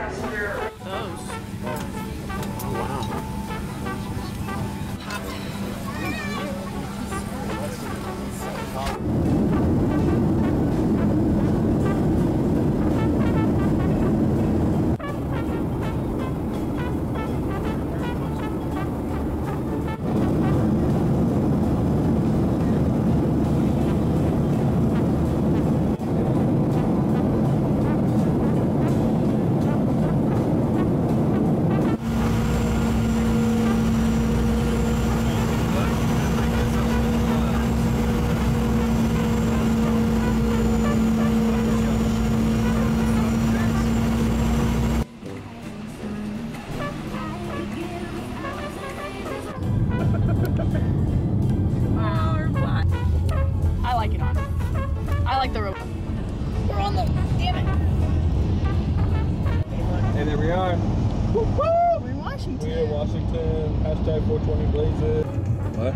And there we are. Woo woo! We're in Washington. We're in Washington. Hashtag 420 Blaze It. What?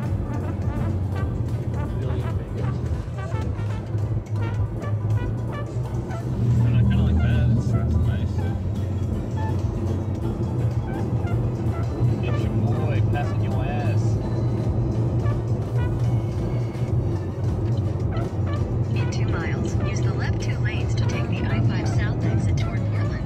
I kind of like that. It's nice. It's your boy passing your ass. In 2 miles, use the left 2 lanes to take the I-5 South exit toward Portland.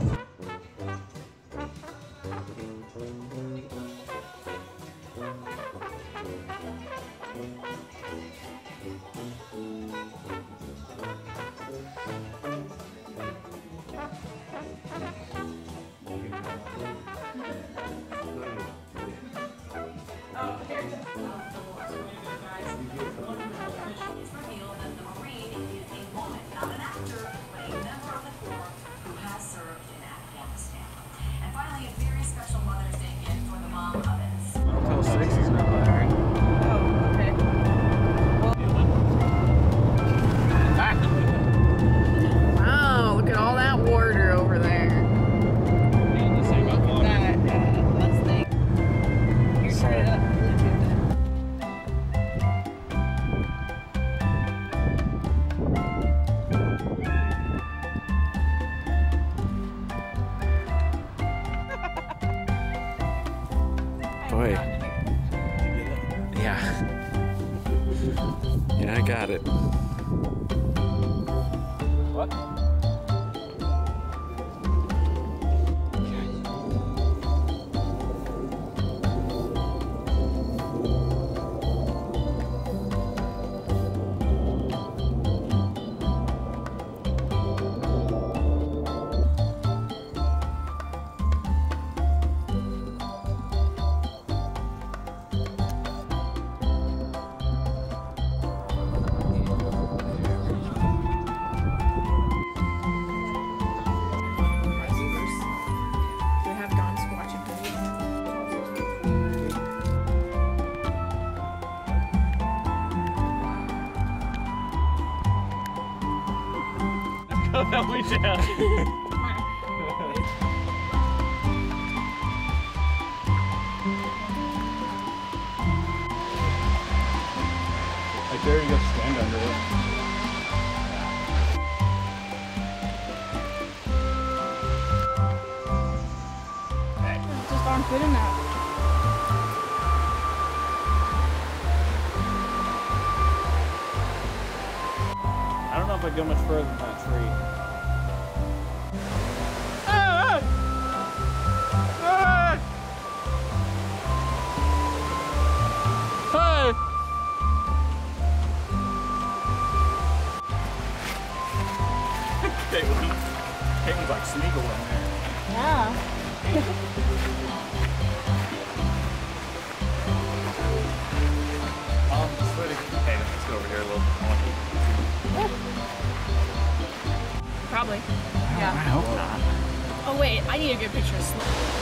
Boy. Yeah. Yeah, I got it. What? That we shall. I dare you to stand under it. Hey. Just aren't good enough. I don't know if I go much further than that tree. Caitlin's like Smeagol in there. Yeah. Sweaty. Hey, let's go over here a little. Probably. Yeah. I hope not. Oh wait, I need a good picture of Slim.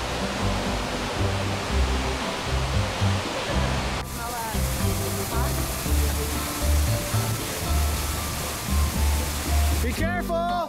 Be careful!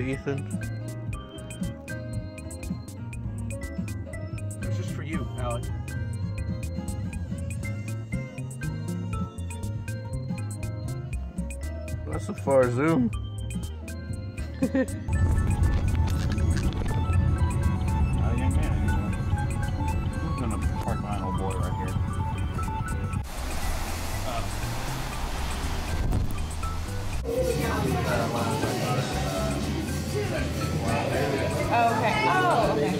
Ethan. It's just for you, Alec. That's a far zoom. Young man, I'm gonna park my old boy right here. Oh, okay. Oh, okay.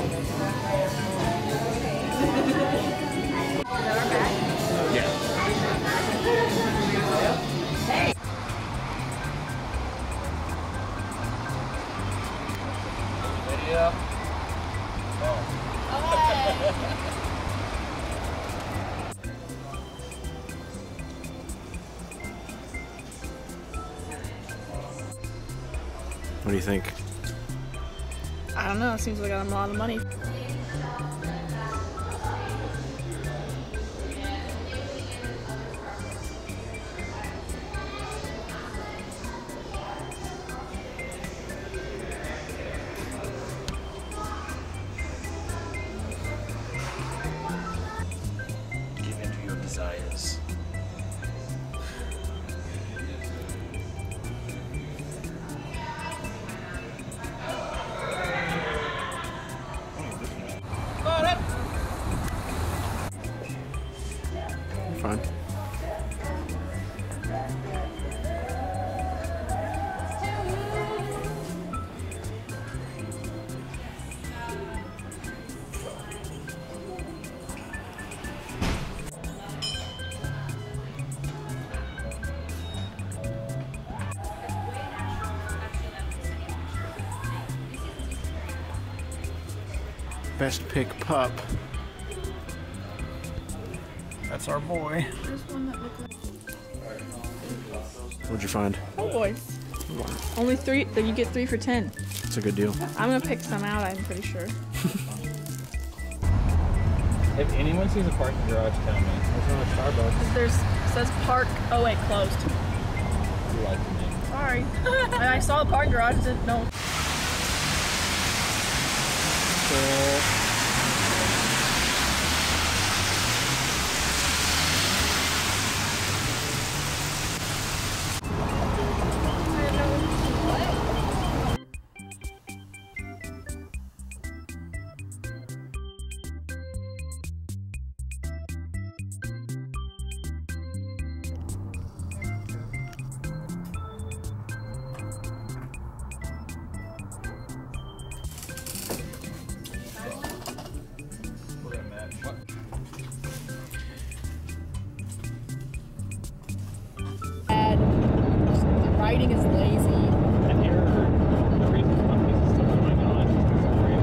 Yeah. Video. What do you think? I don't know. It seems like I got a lot of money. Give in to your desires. Fine. Best pick pup. That's our boy. There's one that looked like What'd you find? oh boys. Only 3. Then you get 3 for 10. It's a good deal. I'm gonna pick some out. I'm pretty sure. If anyone sees a parking garage, tell me. There's not a Starbucks. There's says park. Oh wait, closed. You like the name. Sorry. I saw the parking garage. Didn't know. Writing is lazy. An error. The reason companies are still going on is great.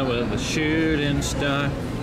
with the shooting star.